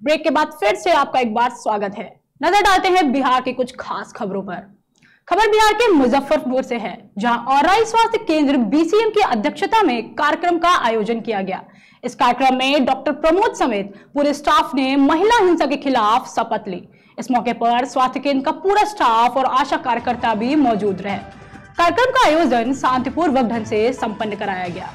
Break के बाद फिर से आपका एक बार स्वागत है। नजर डालते हैं बिहार के कुछ खास खबरों पर। खबर बिहार के मुजफ्फरपुर से है, जहां औराई स्वास्थ्य केंद्र बीसीएम की अध्यक्षता में कार्यक्रम का आयोजन किया गया। इस कार्यक्रम में डॉक्टर प्रमोद समेत पूरे स्टाफ ने महिला हिंसा के खिलाफ शपथ ली। इस मौके पर स्वास्थ्य केंद्र का पूरा स्टाफ और आशा कार्यकर्ता भी मौजूद रहे। कार्यक्रम का आयोजन शांतिपूर्वक ढंग से संपन्न कराया गया।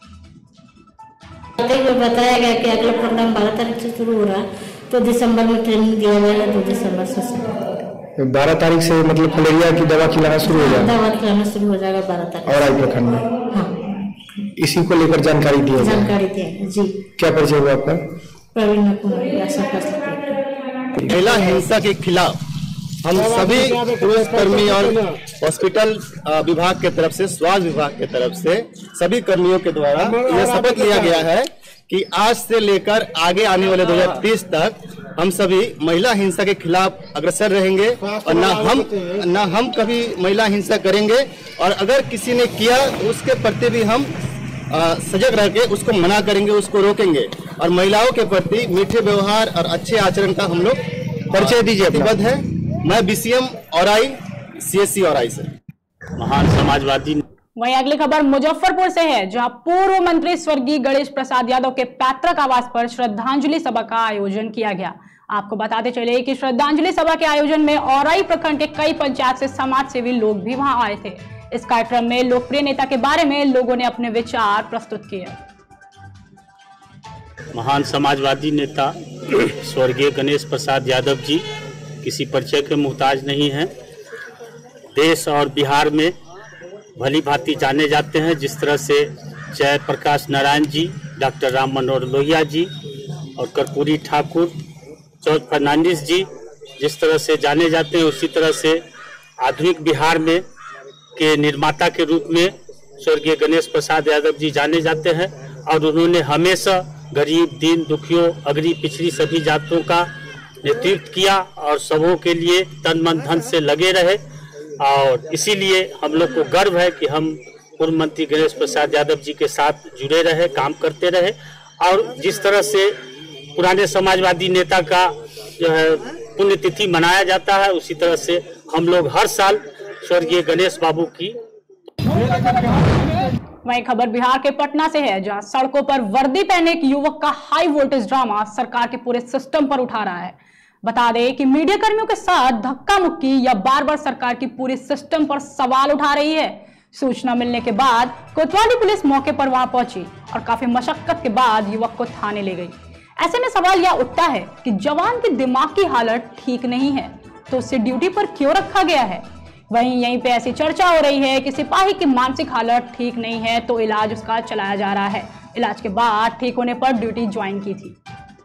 बताया गया कि अगला प्रोग्राम 12 तारीख से शुरू हो रहा है, तो दिसंबर में ट्रेनिंग दिया जाएगा। 2 दिसंबर से 12 तारीख से मतलब मलेरिया की दवा खिलाना शुरू हो जाएगा। दवा खिलाना शुरू हो जाएगा 12 तारीख और आई प्रखंड में। हाँ, इसी को लेकर जानकारी दी है। जानकारी दी जी। क्या परिचय हुआ आपका? प्रवीण कुमार। महिला हिंसा के खिलाफ हम सभी पुलिसकर्मी और हॉस्पिटल विभाग के तरफ से, स्वास्थ्य विभाग के तरफ से सभी कर्मियों के द्वारा यह शपथ लिया गया है कि आज से लेकर आगे आने वाले 2030 तक हम सभी महिला हिंसा के खिलाफ अग्रसर रहेंगे और न हम कभी महिला हिंसा करेंगे, और अगर किसी ने किया तो उसके प्रति भी हम सजग रह के उसको मना करेंगे, उसको रोकेंगे। और महिलाओं के प्रति मीठे व्यवहार और अच्छे आचरण का हम लोग परिचय दीजिए प्रतिबद्ध है। मैं बीसीएम औराई, सीएससी औराई से। महान समाजवादी। वहीं अगली खबर मुजफ्फरपुर से है, जहां पूर्व मंत्री स्वर्गीय गणेश प्रसाद यादव के पैतृक आवास पर श्रद्धांजलि सभा का आयोजन किया गया। आपको बताते चले कि श्रद्धांजलि सभा के आयोजन में औराई प्रखंड के कई पंचायत से समाज सेवी लोग भी वहां आए थे। इस कार्यक्रम में लोकप्रिय नेता के बारे में लोगों ने अपने विचार प्रस्तुत किए। महान समाजवादी नेता स्वर्गीय गणेश प्रसाद यादव जी किसी परिचय के मुहताज नहीं हैं। देश और बिहार में भली भांति जाने जाते हैं। जिस तरह से जयप्रकाश नारायण जी, डॉक्टर राम मनोहर लोहिया जी और कर्पूरी ठाकुर, जॉर्ज फर्नांडिस जी जिस तरह से जाने जाते हैं, उसी तरह से आधुनिक बिहार में के निर्माता के रूप में स्वर्गीय गणेश प्रसाद यादव जी जाने जाते हैं। और उन्होंने हमेशा गरीब, दीन दुखियों, अगड़ी पिछड़ी सभी जातों का नेतृत्व किया और सबों के लिए तन मन धन से लगे रहे। और इसीलिए हम लोग को गर्व है कि हम पूर्व मंत्री गणेश प्रसाद यादव जी के साथ जुड़े रहे, काम करते रहे। और जिस तरह से पुराने समाजवादी नेता का जो है पुण्यतिथि मनाया जाता है, उसी तरह से हम लोग हर साल स्वर्गीय गणेश बाबू की। वहीं खबर बिहार के पटना से है, जहां सड़कों पर वर्दी पहने एक युवक का हाई वोल्टेज ड्रामा सरकार के पूरे सिस्टम पर उठा रहा है। बता दें कि मीडिया कर्मियों के साथ धक्का मुक्की या बार बार सरकार की पूरी सिस्टम पर सवाल उठा रही है। सूचना मिलने के बाद कोतवाली पुलिस मौके पर वहां पहुंची और काफी मशक्कत के बाद युवक को थाने ले गई। ऐसे में सवाल यह उठता है कि जवान की दिमाग की हालत ठीक नहीं है तो उसे ड्यूटी पर क्यों रखा गया है। वहीं यहीं पे ऐसी चर्चा हो रही है कि सिपाही की मानसिक हालत ठीक नहीं है तो इलाज उसका चलाया जा रहा है। इलाज के बाद ठीक होने पर ड्यूटी ज्वाइन की थी।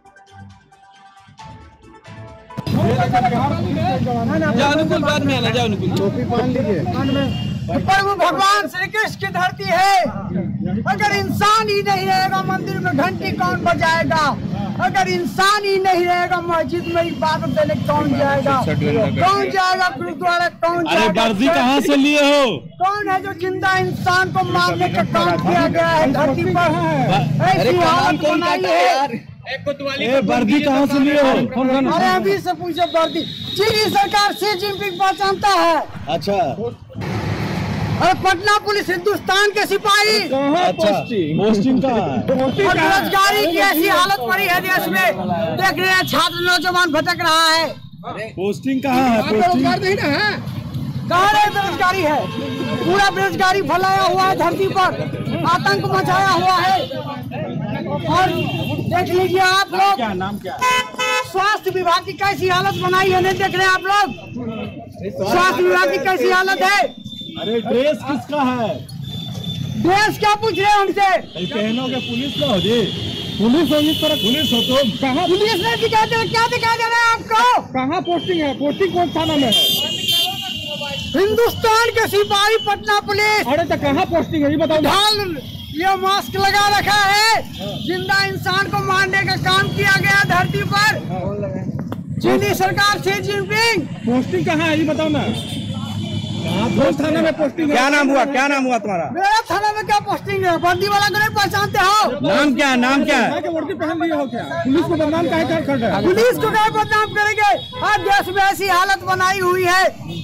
प्रभु भगवान श्री कृष्ण की धरती है। अगर इंसान ही नहीं रहेगा मंदिर में घंटी कौन बजाएगा? अगर इंसान ही नहीं रहेगा मस्जिद में इबादत देने कौन जाएगा? कौन जाएगा गुरुद्वारा? कौन जाएगा? वर्दी कहाँ से लिए हो? कौन है जो जिंदा इंसान को मारने का काम किया गया है धरती पर? ऐसी हालत बनाई है। वर्दी कहाँ से लिए हो? अरे अभी से पूछो वर्दी। चीनी सरकार सी जिनपिंग पहचानता है। अच्छा। और पटना पुलिस हिंदुस्तान के सिपाही। पोस्टिंग कहाँ है? बेरोजगारी की ऐसी हालत पड़ी है देश में, देख रहे हैं छात्र नौजवान भटक रहा है। पोस्टिंग कहाँ है? बेरोजगार नहीं ना है, कहाँ बेरोजगारी है? पूरा बेरोजगारी फैलाया हुआ है धरती पर, आतंक मचाया हुआ है। और देख लीजिए आप लोग, क्या नाम क्या? स्वास्थ्य विभाग की कैसी हालत बनाई है, नहीं देख रहे आप लोग? स्वास्थ्य विभाग की कैसी हालत है? अरे ड्रेस किसका है? ड्रेस क्या पूछ रहे हैं उनसे? पहनोगे पुलिस का हो जी? पुलिस हो इस तरह? पुलिस हो तुम? कहाँ पुलिस ने दिखा दे? क्या दिखा दे रहे हैं आपको? कहाँ पोस्टिंग है? पोस्टिंग कौन थाना में है? हिंदुस्तान के सिपाही पटना पुलिस। अरे तो कहाँ पोस्टिंग है ये बताओ। ढाल ये मास्क लगा रखा है, जिंदा इंसान को मारने का काम किया गया धरती पर। चीनी सरकार सी जिनपिंग। पोस्टिंग कहाँ है ये बताओ ना। थाना में पोस्टिंग? क्या नाम हुआ? क्या नाम हुआ तुम्हारा? मेरा थाना में क्या पोस्टिंग है, वर्दी वाला को नहीं पहचानते हो? नाम क्या है? नाम क्या है? वर्दी पहन लिए हो क्या? पुलिस को बदनाम काहे कर रहे हैं? पुलिस को क्या बदनाम करेंगे? आज देश में ऐसी हालत बनाई हुई है।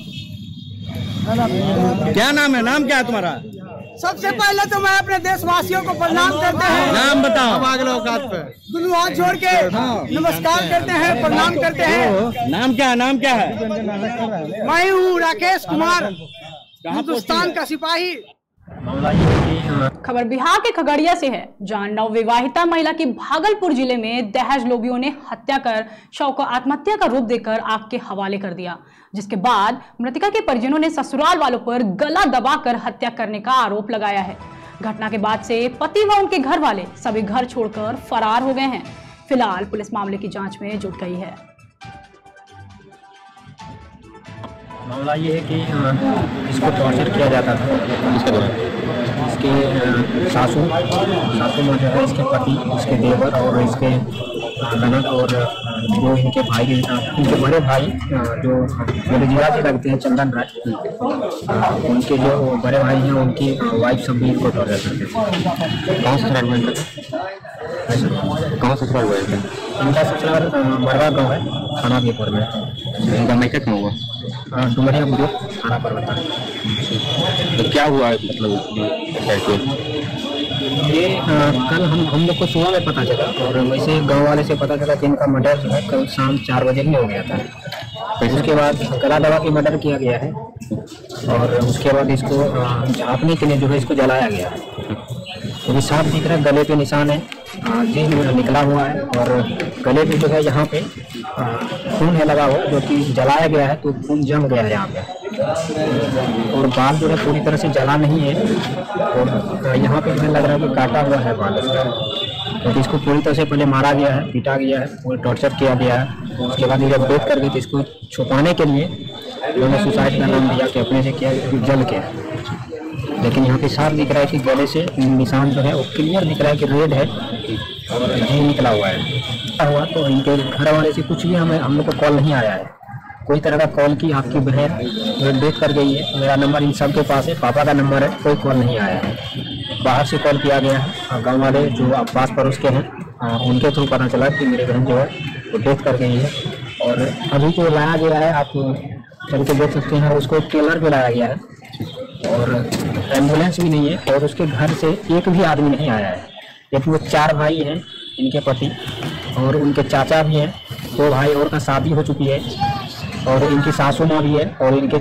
क्या नाम है? नाम क्या है तुम्हारा? सबसे पहले तो मैं अपने देशवासियों को प्रणाम करते हैं। नाम बताओ। अगले औकात पे दोनों हाथ जोड़ के नमस्कार करते हैं, प्रणाम करते हैं। नाम क्या है? नाम क्या है? मैं हूँ राकेश कुमार, हिंदुस्तान का सिपाही। खबर बिहार के खगड़िया से है, जहां नवविवाहिता महिला की भागलपुर जिले में दहेज लोभियों ने हत्या कर शव को आत्महत्या का रूप देकर आग के हवाले कर दिया, जिसके बाद मृतका के परिजनों ने ससुराल वालों पर गला दबाकर हत्या करने का आरोप लगाया है। घटना के बाद से पति व उनके घर वाले सभी घर छोड़कर फरार हो गए हैं। फिलहाल पुलिस मामले की जांच में जुट गई है। मामला ये है कि इसको टॉर्चर किया जाता था। इसके सासू में जो है इसके पति, इसके देवर और इसके ननद और जो इनके भाई, इनके बड़े भाई जो मेरे जिला से लगते हैं, चंदन राज, उनके जो बड़े भाई हैं उनकी वाइफ सब भी इनको टॉर्चर करते थे। कौन सा ससुराल में? कौन सा ससुराल हुआ? इनका ससुराल मरवा गाँव है, थाना बीपुर में। इनका मैके कहाँ हुआ? डुमरिया बुजुर्ग थाना पर बता। तो क्या हुआ मतलब ये कल हम लोग को सुबह में पता चला, और वैसे गांव वाले से पता चला कि इनका मर्डर जो है कल शाम 4 बजे में हो गया था। फिर उसके बाद गला दबा के मर्डर किया गया है, और उसके बाद इसको झाँपने के लिए जो है इसको जलाया गया है। तो साफ दिख रहा है, गले पे निशान है, जी निकला हुआ है, और गले पे जो है यहाँ पे खून है लगा हुआ, जो कि जलाया गया है तो खून जम गया है यहाँ पे। और बाल जो है पूरी तरह से जला नहीं है, और यहाँ पे जो है लग रहा है कि काटा हुआ है बाल उसका, क्योंकि इसको पूरी तरह से पहले मारा गया है, पीटा गया है, पूरी टॉर्चर किया गया है। उसके बाद जब डेथ कर गई तो इसको छुपाने के लिए उन्होंने सुसाइड का नाम दिया कि अपने से किया जल के। लेकिन यहाँ पे साफ दिख रहा है कि गले से निशान जो है वो क्लियर दिख रहा है कि रेड है और जी निकला हुआ है। तो इनके घर वाले से कुछ भी हम लोग को कॉल नहीं आया है, कोई तरह का कॉल की आपकी बहन डेथ कर गई है, मेरा नंबर इन सब के पास है, पापा का नंबर है, कोई कॉल नहीं आया है। बाहर से कॉल किया गया है, गाँव वाले जो पास पड़ोस के हैं उनके थ्रू पता चला कि मेरी बहन जो है वो डेथ कर गई है। और अभी जो लाया गया है, आप चल के देख सकते हैं, उसको ट्रेलर पे लाया गया है, और एम्बुलेंस भी नहीं है, और उसके घर से एक भी आदमी नहीं आया है। लेकिन वो 4 भाई हैं इनके पति, और उनके चाचा भी हैं, 2 भाई और का शादी हो चुकी है, और इनकी सासू माँ भी है, और इनके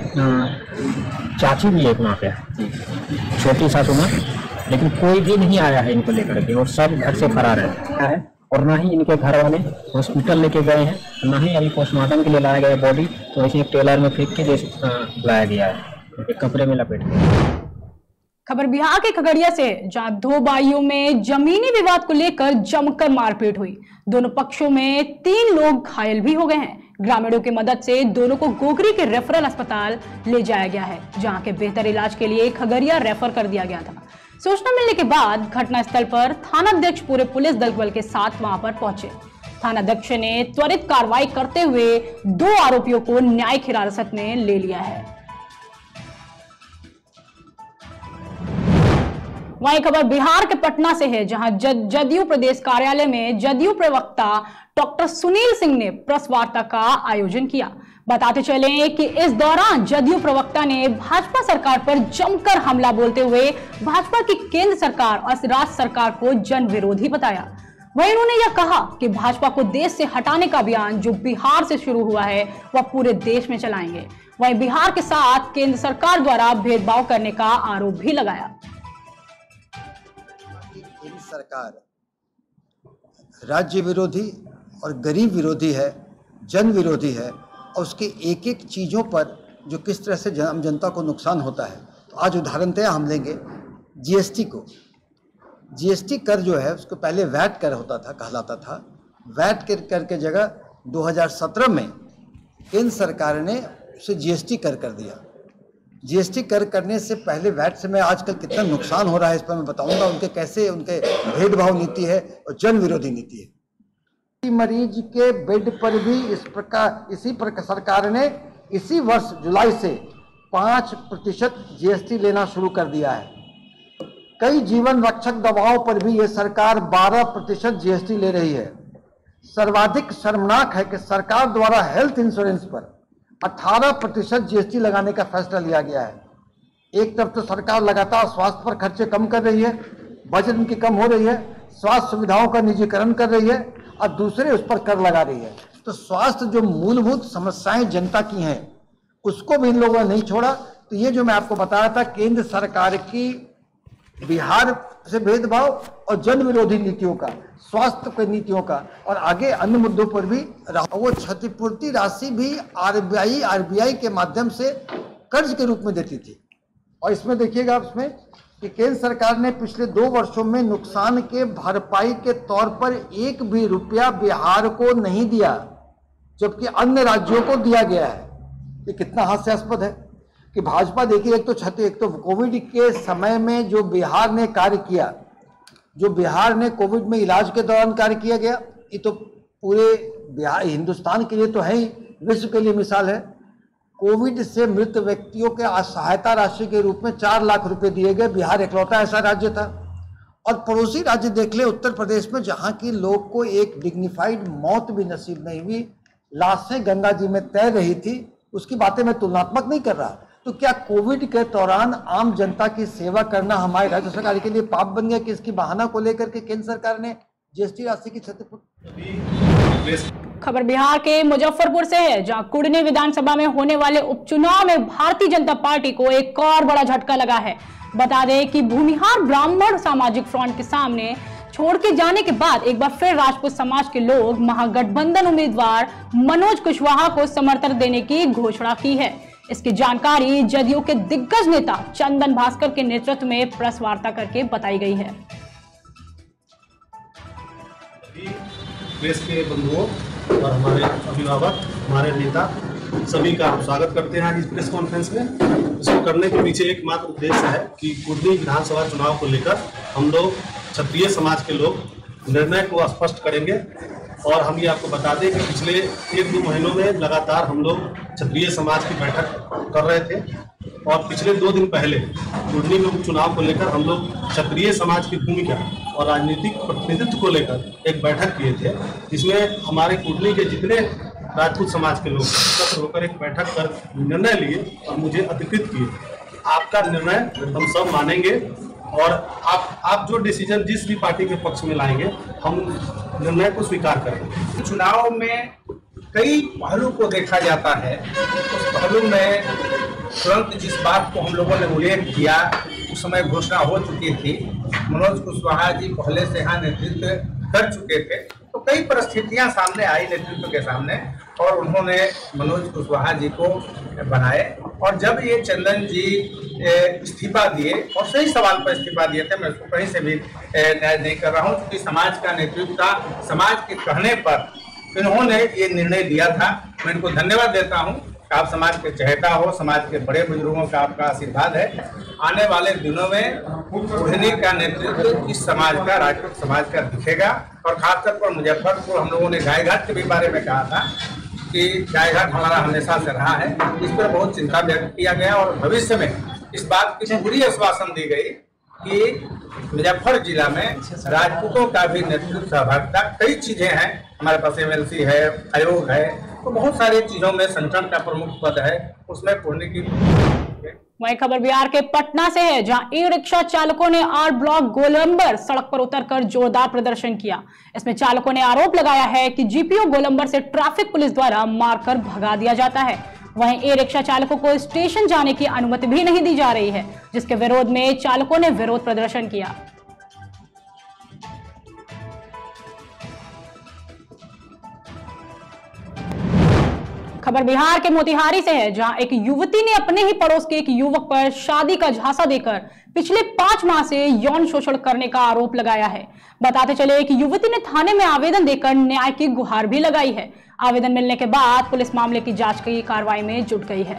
चाची भी है वहाँ पे, छोटी सासू माँ। लेकिन कोई भी नहीं आया है इनको लेकर के, और सब घर से फरार है। और ना ही इनके घर वाले हॉस्पिटल लेके गए हैं, ना ही अभी पोस्टमार्टम के लिए लाया गया बॉडी, तो ऐसे एक ट्रेलर में फेंक के लाया गया है, एक कपड़े में लपेट के। खबर बिहार के खगड़िया से, जहां 2 भाइयों में जमीनी विवाद को लेकर जमकर मारपीट हुई। दोनों पक्षों में 3 लोग घायल भी हो गए हैं। ग्रामीणों की मदद से दोनों को गोगरी के रेफरल अस्पताल ले जाया गया है, जहां के बेहतर इलाज के लिए खगड़िया रेफर कर दिया गया था। सूचना मिलने के बाद घटनास्थल पर थानाध्यक्ष पूरे पुलिस दल बल के साथ वहां पर पहुंचे। थानाध्यक्ष ने त्वरित कार्रवाई करते हुए 2 आरोपियों को न्यायिक हिरासत में ले लिया है। वहीं खबर बिहार के पटना से है, जहां जदयू प्रदेश कार्यालय में जदयू प्रवक्ता डॉक्टर सुनील सिंह ने प्रेस वार्ता का आयोजन किया। बताते चले कि इस दौरान जदयू प्रवक्ता ने भाजपा सरकार पर जमकर हमला बोलते हुए भाजपा की केंद्र सरकार और राज्य सरकार को जन विरोधी बताया। वहीं उन्होंने यह कहा कि भाजपा को देश से हटाने का अभियान जो बिहार से शुरू हुआ है वह पूरे देश में चलाएंगे। वहीं बिहार के साथ केंद्र सरकार द्वारा भेदभाव करने का आरोप भी लगाया। केंद्र सरकार राज्य विरोधी और गरीब विरोधी है, जन विरोधी है, और उसके एक एक चीज़ों पर जो किस तरह से आम जनता को नुकसान होता है। तो आज उदाहरणतः हम लेंगे जीएसटी को। जीएसटी कर जो है उसको पहले वैट कर होता था, कहलाता था। वैट कर के जगह 2017 में केंद्र सरकार ने उसे जीएसटी कर दिया। जीएसटी कर करने से पहले वैट से मैं आजकल कितना नुकसान हो रहा है इस पर मैं बताऊंगा। उनके कैसे उनके भेदभाव नीति है और जन विरोधी नीति है। मरीज के बेड पर भी इसी प्रकार सरकार ने इसी वर्ष जुलाई से 5% जीएसटी लेना शुरू कर दिया है। कई जीवन रक्षक दवाओं पर भी ये सरकार 12% जीएसटी ले रही है। सर्वाधिक शर्मनाक है कि सरकार द्वारा हेल्थ इंश्योरेंस पर 18% जीएसटी लगाने का फैसला लिया गया है। एक तरफ तो सरकार लगातार स्वास्थ्य पर खर्चे कम कर रही है, बजट उनकी कम हो रही है, स्वास्थ्य सुविधाओं का निजीकरण कर रही है, और दूसरे उस पर कर लगा रही है। तो स्वास्थ्य जो मूलभूत समस्याएं जनता की हैं उसको भी इन लोगों ने नहीं छोड़ा। तो ये जो मैं आपको बता रहा था, केंद्र सरकार की बिहार से भेदभाव और जन विरोधी नीतियों का, स्वास्थ्य की नीतियों का, और आगे अन्य मुद्दों पर भी वो क्षतिपूर्ति राशि भी आरबीआई के माध्यम से कर्ज के रूप में देती थी। और इसमें देखिएगा इसमें कि केंद्र सरकार ने पिछले 2 वर्षों में नुकसान के भरपाई के तौर पर 1 भी रुपया बिहार को नहीं दिया, जबकि अन्य राज्यों को दिया गया है। ये कितना हास्यास्पद है कि भाजपा देखिए, एक तो कोविड के समय में जो बिहार ने कार्य किया, जो बिहार ने कोविड में इलाज के दौरान कार्य किया गया, ये तो पूरे बिहार हिंदुस्तान के लिए तो है ही, विश्व के लिए मिसाल है। कोविड से मृत व्यक्तियों के सहायता राशि के रूप में 4 लाख रुपए दिए गए। बिहार इकलौता ऐसा राज्य था। और पड़ोसी राज्य देख ले उत्तर प्रदेश में, जहां की लोग को एक डिग्निफाइड मौत भी नसीब नहीं हुई, लाशें गंगा जी में तैर रही थी, उसकी बातें मैं तुलनात्मक नहीं कर रहा। तो क्या कोविड के दौरान आम जनता की सेवा करना हमारे राज्य सरकार के लिए पाप बन गया कि इसकी बहाना को लेकर के केंद्र सरकार ने जीएसटी राशि की क्षतिपूर्ति। खबर बिहार के मुजफ्फरपुर से है, जहां कुढ़नी विधानसभा में होने वाले उपचुनाव में भारतीय जनता पार्टी को एक और बड़ा झटका लगा है। बता दें कि भूमिहार ब्राह्मण सामाजिक फ्रंट के सामने छोड़ के जाने के बाद एक बार फिर राजपूत समाज के लोग महागठबंधन उम्मीदवार मनोज कुशवाहा को समर्थन देने की घोषणा की है। इसकी जानकारी जदयू के दिग्गज नेता चंदन भास्कर के नेतृत्व में प्रेस वार्ता करके बताई गई है। प्रेस के बंधुओं और हमारे अभिभावक, हमारे नेता, सभी का हम स्वागत करते हैं आज इस प्रेस कॉन्फ्रेंस में। इसको करने के पीछे एकमात्र उद्देश्य है कि कुढ़नी विधानसभा चुनाव को लेकर हम लोग क्षत्रिय समाज के लोग निर्णय को स्पष्ट करेंगे। और हम ये आपको बता दें कि पिछले 1-2 महीनों में लगातार हम लोग क्षत्रिय समाज की बैठक कर रहे थे, और पिछले 2 दिन पहले कुढ़नी में उपचुनाव को लेकर हम लोग क्षत्रिय समाज की भूमिका और राजनीतिक प्रतिनिधित्व को लेकर एक बैठक किए थे, जिसमें हमारे कुढ़नी के जितने राजपूत समाज के लोग एकत्र होकर एक बैठक कर निर्णय लिए और मुझे अधिकृत किए। आपका निर्णय हम सब मानेंगे, और आप जो डिसीजन जिस भी पार्टी के पक्ष में लाएंगे हम निर्णय को स्वीकार करेंगे। चुनाव में कई पहलू को देखा जाता है। उस पहलू में तुरंत जिस बात को हम लोगों ने उल्लेख किया, उस समय घोषणा हो चुकी थी। मनोज कुशवाहा जी पहले से यहाँ नेतृत्व कर चुके थे, तो कई परिस्थितियां सामने आई नेतृत्व के सामने, और उन्होंने मनोज कुशवाहा जी को बनाए। और जब ये चंदन जी इस्तीफा दिए, और सही सवाल पर इस्तीफा दिए थे, मैं उसको कहीं से भी न्याय नहीं कर रहा हूँ, क्योंकि समाज का नेतृत्व था, समाज के कहने पर इन्होंने ये निर्णय दिया था। मैं इनको धन्यवाद देता हूँ। आप समाज के चहेता हो, समाज के बड़े बुजुर्गों का आपका आशीर्वाद है। आने वाले दिनों में कुढ़नी का नेतृत्व इस समाज का, राजपूत समाज का दिखेगा। और खासतौर पर मुजफ्फरपुर, हम लोगों ने गायघाट के भी बारे में कहा था कि गायघाट हमारा हमेशा से रहा है, इस पर बहुत चिंता व्यक्त किया गया, और भविष्य में इस बात की पूरी आश्वासन दी गई कि मुजफ्फर जिला में राजपूतों का भी नेतृत्व सहभागिता, कई चीजें हैं हमारे पास, एमएलसी है, आयोग है, तो बहुत सारी चीजों में संगठन का प्रमुख पद है, उसमें पूर्णी की। वहीं खबर बिहार के पटना से है, जहां ई रिक्शा चालकों ने आर ब्लॉक गोलंबर सड़क पर उतरकर जोरदार प्रदर्शन किया। इसमें चालकों ने आरोप लगाया है कि जीपीओ गोलंबर से ट्रैफिक पुलिस द्वारा मारकर भगा दिया जाता है। वहीं ई रिक्शा चालकों को स्टेशन जाने की अनुमति भी नहीं दी जा रही है, जिसके विरोध में चालकों ने विरोध प्रदर्शन किया। खबर बिहार के मोतिहारी से है, जहां एक युवती ने अपने ही पड़ोस के एक युवक पर शादी का झांसा देकर पिछले 5 माह से यौन शोषण करने का आरोप लगाया है। बताते चले कि युवती ने थाने में आवेदन देकर न्याय की गुहार भी लगाई है। आवेदन मिलने के बाद पुलिस मामले की जांच की कार्रवाई में जुट गई है।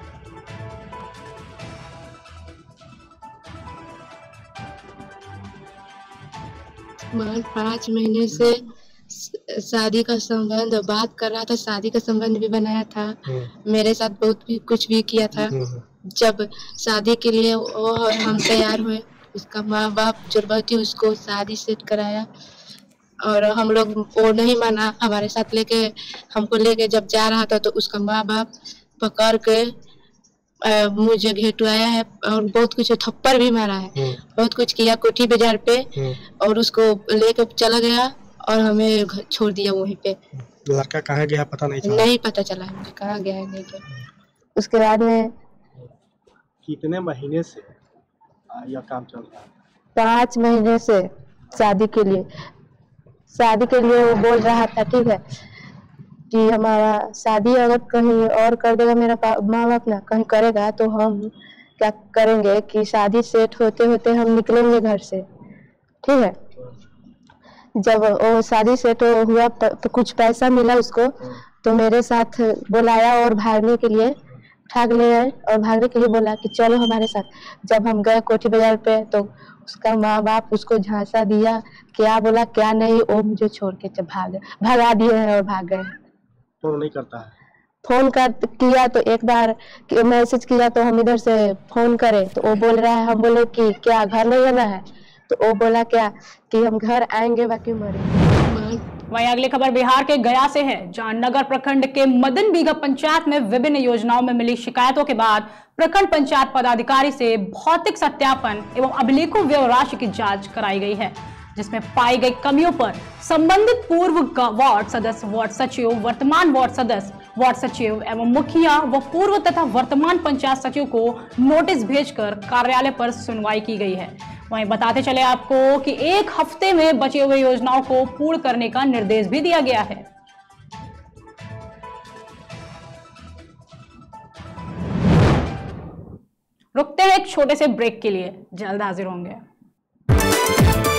महज 5 महीने से शादी का संबंध बात कर रहा था, शादी का संबंध भी बनाया था, मेरे साथ बहुत भी कुछ भी किया था। जब शादी के लिए वो हम तैयार हुए उसका माँ बाप जुड़बती उसको शादी सेट कराया और हम लोग वो नहीं माना। हमारे साथ लेके हमको लेके जब जा रहा था तो उसका माँ बाप पकड़ के मुझे घेटवाया है और बहुत कुछ थप्पड़ भी मारा है, बहुत कुछ किया कोठी बाजार पे और उसको लेके चला गया और हमें छोड़ दिया वहीं पे। लड़का कहाँ गया पता नहीं चला? नहीं पता चला मुझे कहाँ गया है नहीं गया। उसके बाद में कितने महीने से यह काम चल रहा है? 5 महीने से शादी के लिए वो बोल रहा था, ठीक है, कि हमारा शादी अगर कहीं और कर देगा मेरा माँ बाप ना कहीं करेगा तो हम क्या करेंगे कि शादी सेट होते होते हम निकलेंगे घर से, ठीक है। जब वो शादी सेट हुआ तो कुछ पैसा मिला उसको, तो मेरे साथ बुलाया और भागने के लिए ठाक ले आए और भागने के लिए बोला कि चलो हमारे साथ। जब हम गए कोठी बाजार पे तो उसका माँ बाप उसको झांसा दिया, क्या बोला क्या नहीं, वो मुझे छोड़ के भगा दिए हैं और भाग गए। फोन नहीं करता है? फोन किया तो एक बार मैसेज किया तो हम इधर से फोन करे तो वो बोल रहा है, हम बोले कि क्या घर नहीं आना है, तो वो बोला क्या कि हम घर आएंगे बाकी मरेंगे। वहीं अगली खबर बिहार के गया से है, जहां नगर प्रखंड के मदन बीघा पंचायत में विभिन्न योजनाओं में मिली शिकायतों के बाद प्रखंड पंचायत पदाधिकारी से भौतिक सत्यापन एवं अभिलेखों व्यय राशि की जांच कराई गई है, जिसमें पाई गई कमियों पर संबंधित पूर्व वार्ड सदस्य, वार्ड सचिव, वर्तमान वार्ड सदस्य, वार्ड सचिव एवं मुखिया व पूर्व तथा वर्तमान पंचायत सचिव को नोटिस भेजकर कार्यालय पर सुनवाई की गई है। वहीं बताते चले आपको कि 1 हफ्ते में बचे हुए योजनाओं को पूर्ण करने का निर्देश भी दिया गया है। रुकते हैं एक छोटे से ब्रेक के लिए, जल्द हाजिर होंगे।